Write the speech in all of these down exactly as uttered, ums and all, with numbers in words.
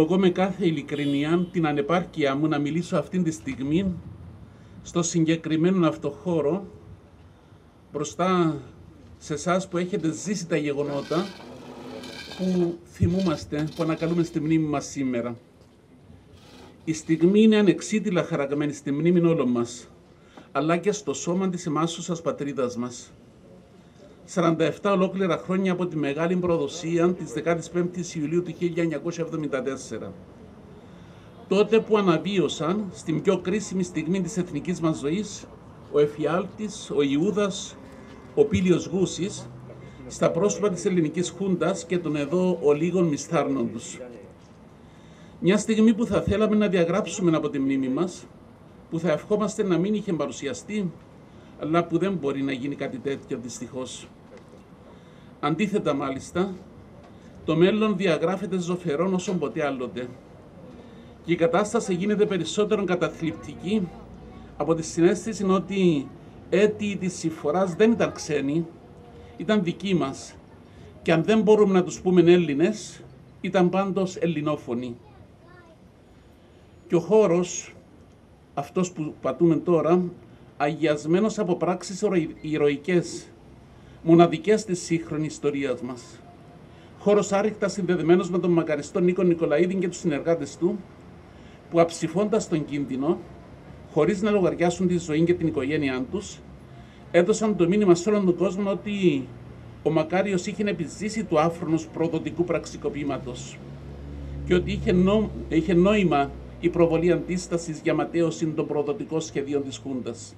Ομολογώ με κάθε ειλικρινία την ανεπάρκεια μου να μιλήσω αυτήν τη στιγμή στο συγκεκριμένο αυτό χώρο μπροστά σε εσάς που έχετε ζήσει τα γεγονότα που θυμούμαστε, που ανακαλούμε στη μνήμη μας σήμερα. Η στιγμή είναι ανεξίτηλα χαραγμένη στη μνήμη όλων μας, αλλά και στο σώμα της εμάσουσας πατρίδας μας. σαράντα επτά ολόκληρα χρόνια από τη μεγάλη προδοσία της δεκάτης πέμπτης Ιουλίου του χίλια εννιακόσια εβδομήντα τέσσερα. Τότε που αναβίωσαν στην πιο κρίσιμη στιγμή της εθνικής μας ζωής ο Εφιάλτης, ο Ιούδας, ο Πήλιος Γούσης, στα πρόσωπα της ελληνικής χούντας και των εδώ ολίγων μισθάρνων τους. Μια στιγμή που θα θέλαμε να διαγράψουμε από τη μνήμη μας, που θα ευχόμαστε να μην είχε παρουσιαστεί, αλλά που δεν μπορεί να γίνει κάτι τέτοιο δυστυχώς. Αντίθετα μάλιστα, το μέλλον διαγράφεται ζωφερόν όσο ποτέ άλλοτε και η κατάσταση γίνεται περισσότερο καταθλιπτική από τη συναίσθηση ότι έτοιοι της συμφοράς δεν ήταν ξένοι, ήταν δικοί μας και αν δεν μπορούμε να τους πούμε Έλληνες, ήταν πάντως ελληνόφωνοι. Και ο χώρος, αυτός που πατούμε τώρα, αγιασμένος από πράξεις ηρωικές, μοναδικές της σύγχρονης ιστορίας μας. Χώρος άρρηκτα συνδεδεμένος με τον μακαριστό Νίκο Νικολαίδη και τους συνεργάτες του, που αψηφώντας τον κίνδυνο, χωρίς να λογαριάσουν τη ζωή και την οικογένειά τους, έδωσαν το μήνυμα σε όλον τον κόσμο ότι ο Μακάριος είχε επιζήσει του άφρονος προδοτικού πραξικοπήματος και ότι είχε, νο... είχε νόημα η προβολή αντίστασης για ματαίωση των προδοτικών σχεδίων της Χούντας.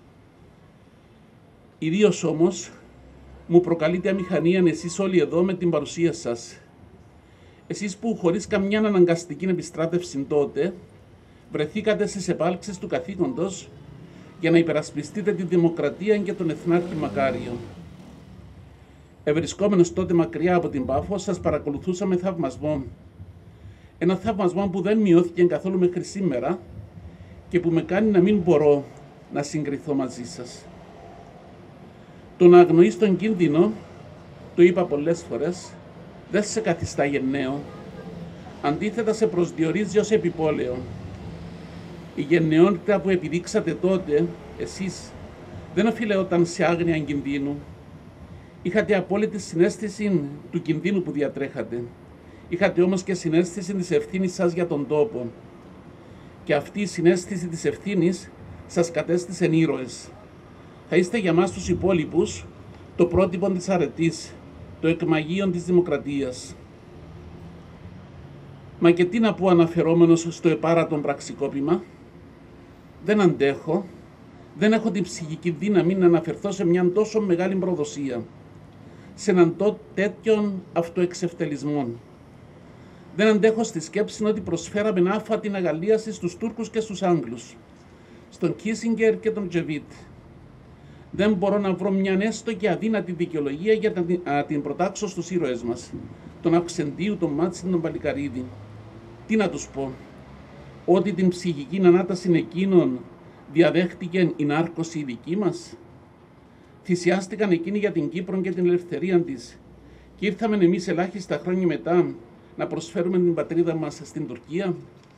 Ιδίως όμως, μου προκαλείτε αμηχανία εσείς όλοι εδώ με την παρουσία σας. Εσείς που χωρίς καμιά αναγκαστική επιστράτευση τότε βρεθήκατε στις επάλξεις του καθήκοντος για να υπερασπιστείτε τη δημοκρατία και τον Εθνάρχη Μακάριο. Ευρισκόμενος τότε μακριά από την Πάφο, σας παρακολουθούσα με θαυμασμό. Ένα θαυμασμό που δεν μειώθηκε καθόλου μέχρι σήμερα και που με κάνει να μην μπορώ να συγκριθώ μαζί σας. Το να αγνοείς τον κίνδυνο, το είπα πολλές φορές, δεν σε καθιστά γενναίο. Αντίθετα σε προσδιορίζει ως επιπόλαιο. Η γενναιότητα που επιδείξατε τότε, εσείς, δεν οφείλεται σε άγνοια κινδύνου. Είχατε απόλυτη συναίσθηση του κινδύνου που διατρέχατε. Είχατε όμως και συναίσθηση της ευθύνης σας για τον τόπο. Και αυτή η συναίσθηση της ευθύνης σας κατέστησε ήρωες. Θα είστε για μας τους υπόλοιπους το πρότυπο της αρετής, το εκμαγείον της δημοκρατίας. Μα και τι να πω αναφερόμενος στο επάρατον πραξικόπημα. Δεν αντέχω, δεν έχω την ψυχική δύναμη να αναφερθώ σε μια τόσο μεγάλη προδοσία, σε έναν τέτοιον αυτοεξευτελισμό. Δεν αντέχω στη σκέψη ότι προσφέραμε άφατη αγαλίαση στους Τούρκους και στους Άγγλους, στον Κίσιγκερ και τον Τζεβίτ. Δεν μπορώ να βρω μια έστω και αδύνατη δικαιολογία για να την προτάξω στους ήρωες μας, τον Αυξεντίου, τον Μάτσιν, τον Παλικαρίδη. Τι να τους πω, ότι την ψυχική ανάταση εκείνων διαδέχτηκε η νάρκωση η δική μας. Θυσιάστηκαν εκείνοι για την Κύπρο και την ελευθερία της και ήρθαμε εμείς ελάχιστα χρόνια μετά να προσφέρουμε την πατρίδα μας στην Τουρκία.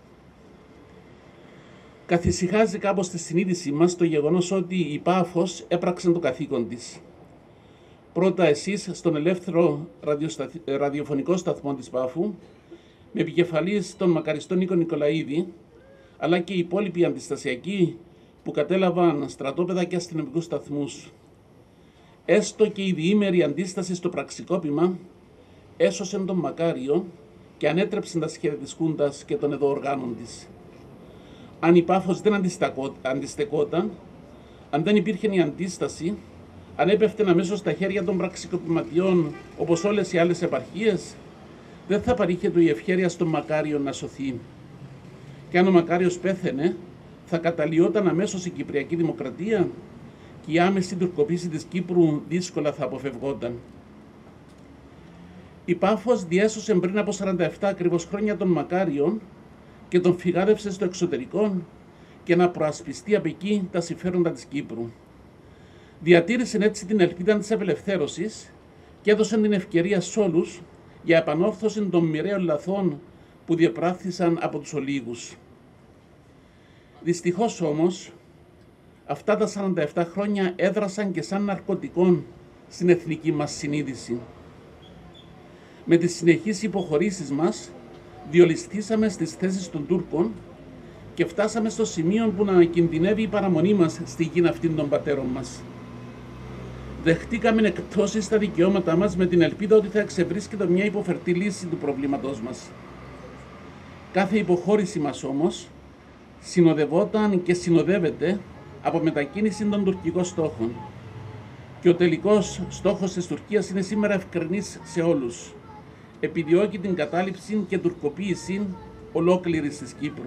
Καθησυχάζει κάπως στη συνείδησή μας το γεγονός ότι η Πάφος έπραξε το καθήκον της. Πρώτα εσείς στον ελεύθερο ραδιοσταθ... ραδιοφωνικό σταθμό της Πάφου, με επικεφαλής τον μακαριστό Νίκο Νικολαίδη, αλλά και οι υπόλοιποι αντιστασιακοί που κατέλαβαν στρατόπεδα και αστυνομικούς σταθμούς. Έστω και η διήμερη αντίσταση στο πραξικόπημα έσωσε τον Μακάριο και ανέτρεψε τα σχέδια της Χούντας και των εδώ οργάνων της. Αν η Πάφος δεν αντιστεκόταν, αν δεν υπήρχε η αντίσταση, αν έπεφτε αμέσως στα χέρια των πραξικοπηματιών όπως όλες οι άλλες επαρχίες, δεν θα παρήχε η ευχέρεια στον Μακάριο να σωθεί. Και αν ο Μακάριος πέθαινε, θα καταλυόταν αμέσως η Κυπριακή Δημοκρατία και η άμεση τουρκοποίηση της Κύπρου δύσκολα θα αποφευγόταν. Η Πάφος διέσωσε πριν από σαράντα επτά ακριβώς χρόνια τον Μακάριον και τον φυγάδευσε στο εξωτερικό και να προασπιστεί από εκεί τα συμφέροντα της Κύπρου. Διατήρησε έτσι την ελπίδα της απελευθέρωσης και έδωσε την ευκαιρία σε όλους για επανόρθωση των μοιραίων λαθών που διεπράχθησαν από τους ολίγους. Δυστυχώς όμως, αυτά τα σαράντα επτά χρόνια έδρασαν και σαν ναρκωτικόν στην εθνική μας συνείδηση. Με τις συνεχείς υποχωρήσεις μας, διολισθήσαμε στις θέσεις των Τούρκων και φτάσαμε στο σημείο που να κινδυνεύει η παραμονή μας στη γη αυτήν των πατέρων μας. Δεχτήκαμε εκπτώσεις στα δικαιώματά μας με την ελπίδα ότι θα εξευρίσκεται μια υποφερτή λύση του προβλήματός μας. Κάθε υποχώρηση μας όμως συνοδευόταν και συνοδεύεται από μετακίνηση των τουρκικών στόχων. Και ο τελικός στόχος της Τουρκίας είναι σήμερα ευκρινής σε όλους. Επιδιώκει την κατάληψη και τουρκοποίηση ολόκληρης της Κύπρου.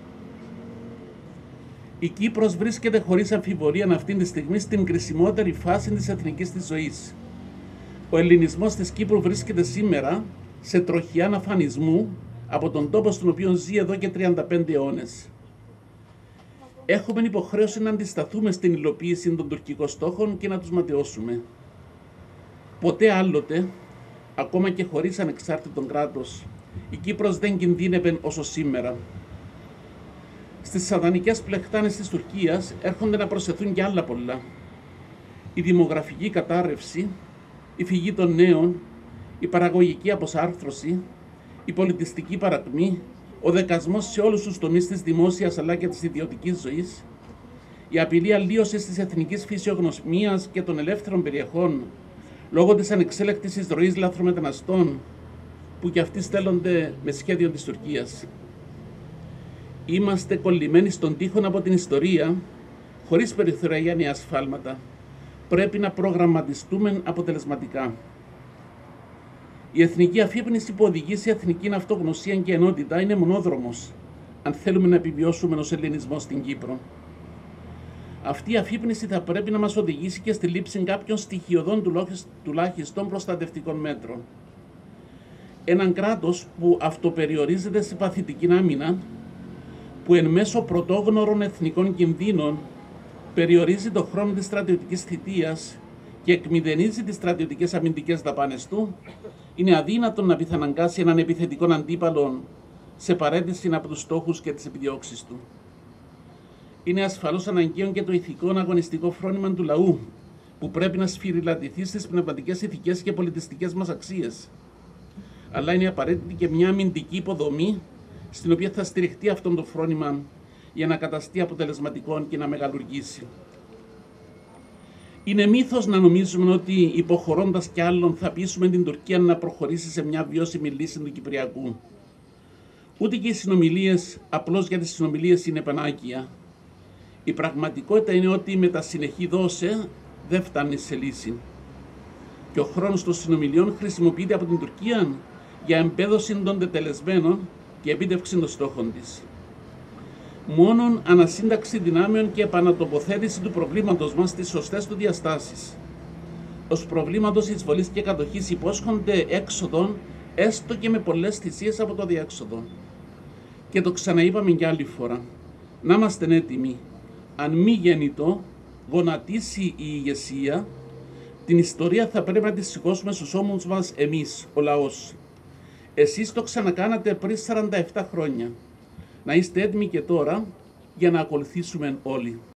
Η Κύπρος βρίσκεται χωρίς αμφιβολία αυτή τη στιγμή στην κρισιμότερη φάση της εθνικής της ζωής. Ο ελληνισμός της Κύπρου βρίσκεται σήμερα σε τροχιά αναφανισμού από τον τόπο στον οποίο ζει εδώ και τριάντα πέντε αιώνες. Έχουμε υποχρέωση να αντισταθούμε στην υλοποίηση των τουρκικών στόχων και να τους ματαιώσουμε. Ποτέ άλλοτε, ακόμα και χωρίς ανεξάρτητο κράτος, η Κύπρος δεν κινδύνευε όσο σήμερα. Στις σατανικές πλεχτάνες της Τουρκίας έρχονται να προσθεθούν και άλλα πολλά. Η δημογραφική κατάρρευση, η φυγή των νέων, η παραγωγική αποσάρθρωση, η πολιτιστική παρακμή, ο δεκασμός σε όλους τους τομείς της δημόσιας αλλά και της ιδιωτικής ζωής, η απειλή αλλίωσης της εθνικής φυσιογνωσμίας και των ελεύθερων περιεχών λόγω της ανεξέλεκτης εισρωής λαθρομεταναστών που και αυτοί στέλνονται με σχέδιο της Τουρκίας. Είμαστε κολλημένοι στον τοίχο από την ιστορία, χωρίς περιθώρια για νέα ασφάλματα. Πρέπει να προγραμματιστούμε αποτελεσματικά. Η εθνική αφύπνιση που οδηγεί σε εθνική αυτογνωσία και ενότητα είναι μονόδρομος, αν θέλουμε να επιβιώσουμε ως ελληνισμός στην Κύπρο. Αυτή η αφύπνιση θα πρέπει να μας οδηγήσει και στη λήψη κάποιων στοιχειωδών τουλάχιστον προστατευτικών μέτρων. Έναν κράτος που αυτοπεριορίζεται σε παθητική άμυνα, που εν μέσω πρωτόγνωρων εθνικών κινδύνων περιορίζει το χρόνο της στρατιωτικής θητείας και εκμηδενίζει τις στρατιωτικές αμυντικές δαπάνες του, είναι αδύνατον να πιθαναγκάσει έναν επιθετικό αντίπαλο σε παρέτηση από τους στόχους και τις επιδιώξεις του. Είναι ασφαλώς αναγκαίο και το ηθικό αγωνιστικό φρόνημα του λαού, που πρέπει να σφυριλατηθεί στις πνευματικές, ηθικές και πολιτιστικές μας αξίες. Αλλά είναι απαραίτητη και μια αμυντική υποδομή, στην οποία θα στηριχτεί αυτό το φρόνημα για να καταστεί αποτελεσματικό και να μεγαλουργήσει. Είναι μύθος να νομίζουμε ότι υποχωρώντας κι άλλον θα πείσουμε την Τουρκία να προχωρήσει σε μια βιώσιμη λύση του Κυπριακού. Ούτε και οι συνομιλίες απλώς για τις συνομιλίες είναι πανάκια. Η πραγματικότητα είναι ότι με τα συνεχή δώσε δεν φτάνει σε λύση. Και ο χρόνος των συνομιλιών χρησιμοποιείται από την Τουρκία για εμπέδωση των τετελεσμένων και επίτευξη των στόχων της. Μόνον ανασύνταξη δυνάμεων και επανατοποθέτηση του προβλήματος μας στις σωστές του διαστάσεις. Ως προβλήματος εισβολής και κατοχής υπόσχονται έξοδον, έστω και με πολλές θυσίες από το διέξοδο. Και το ξαναείπαμε κι άλλη φορά. Να είμαστε έτοιμοι. Αν μη γεννητό, γονατίσει η ηγεσία, την ιστορία θα πρέπει να τη σηκώσουμε στους ώμους μας εμείς, ο λαός. Εσείς το ξανακάνατε πριν σαράντα επτά χρόνια. Να είστε έτοιμοι και τώρα για να ακολουθήσουμε όλοι.